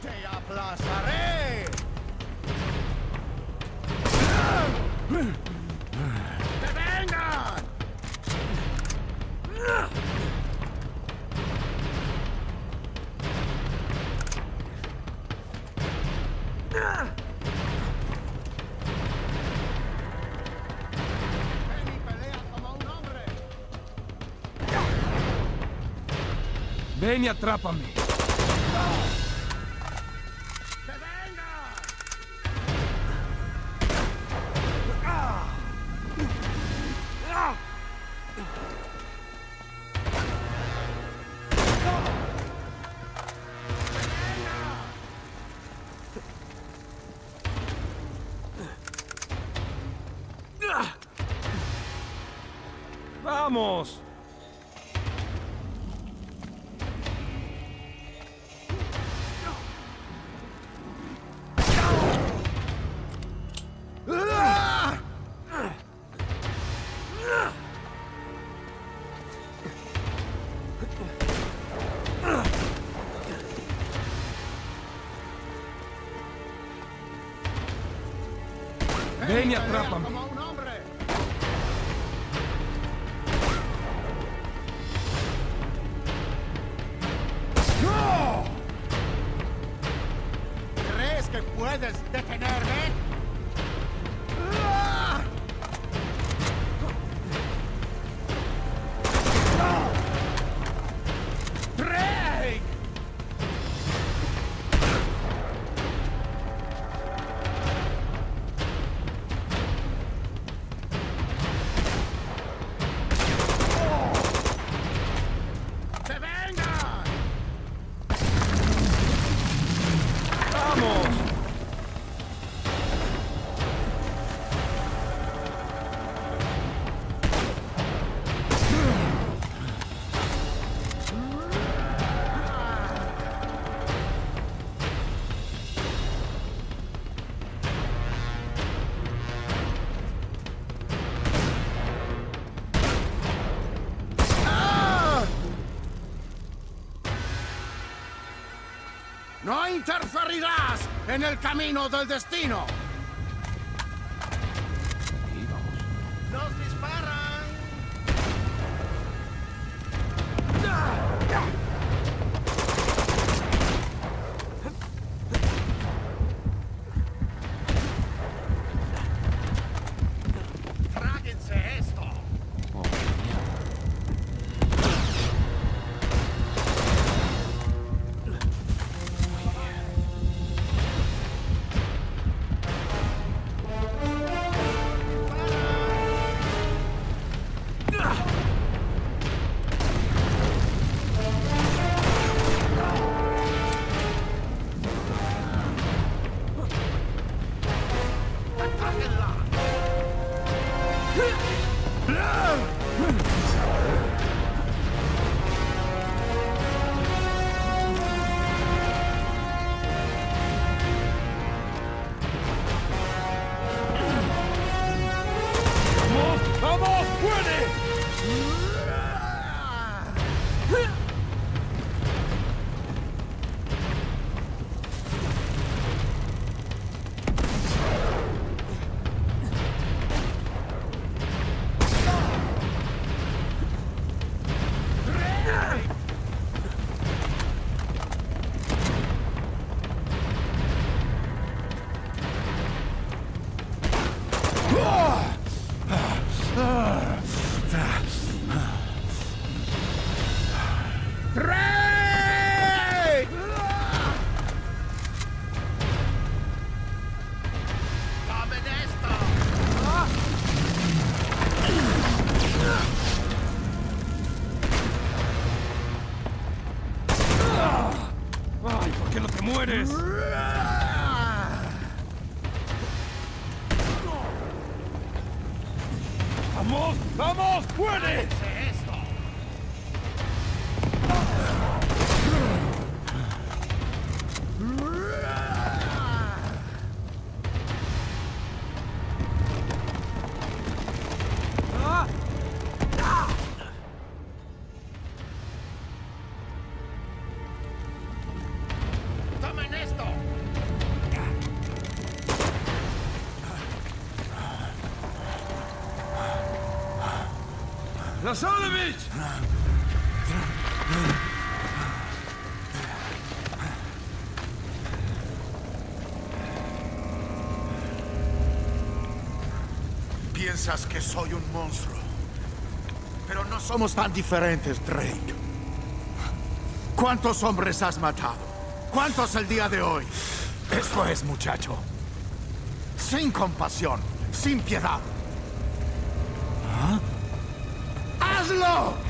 ¡Te aplastaré! ¡Que vengan! Ven y pelea como un hombre. Ven y atrápame. ¡Que vengan! ¡Vamos! Ven y atrápame. Como un hombre. ¡No! ¿Crees que puedes detenerme? ¡Ah! ¡Drake! ¡Que vengan! ¡Vamos! ¡No interferirás en el camino del destino! Ahí vamos. ¡Nos disparan! ¡Tráguense esto! Oh, mierda. ¡Atáquenla! ¡Vamos! ¡Vamos! ¡Puede! ¡Drake! ¡Tomen esto! ¡Ay, ¿por qué no te mueres? ¡Vamos! ¡Vamos! ¡Puede! esto! ¡Tomen esto! ¡Lazarevich! Piensas que soy un monstruo. Pero no somos tan diferentes, Drake. ¿Cuántos hombres has matado? ¿Cuántos el día de hoy? Eso es, muchacho. Sin compasión, sin piedad. ¿Ah? ¡Hazlo!